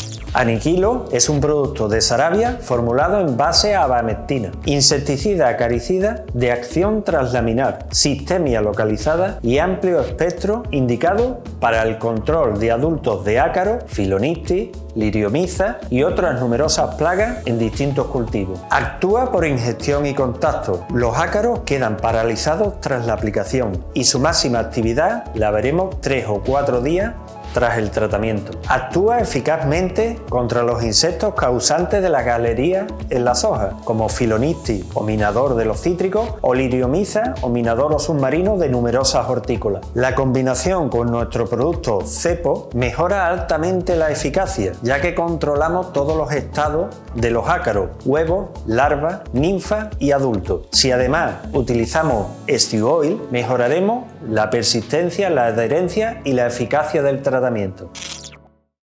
Aniquilo es un producto de Sarabia formulado en base a abamectina, insecticida acaricida de acción translaminar, sistemia localizada y amplio espectro indicado para el control de adultos de ácaro, Philonyctis, Liriomiza y otras numerosas plagas en distintos cultivos. Actúa por ingestión y contacto. Los ácaros quedan paralizados tras la aplicación y su máxima actividad la veremos 3 o 4 días tras el tratamiento. Actúa eficazmente contra los insectos causantes de la galería en las hojas, como Philonyctis o minador de los cítricos, o Liriomiza o minador submarino de numerosas hortícolas. La combinación con nuestro producto Cepo mejora altamente la eficacia, ya que controlamos todos los estados de los ácaros, huevos, larvas, ninfas y adultos. Si además utilizamos Stew Oil, mejoraremos la persistencia, la adherencia y la eficacia del tratamiento.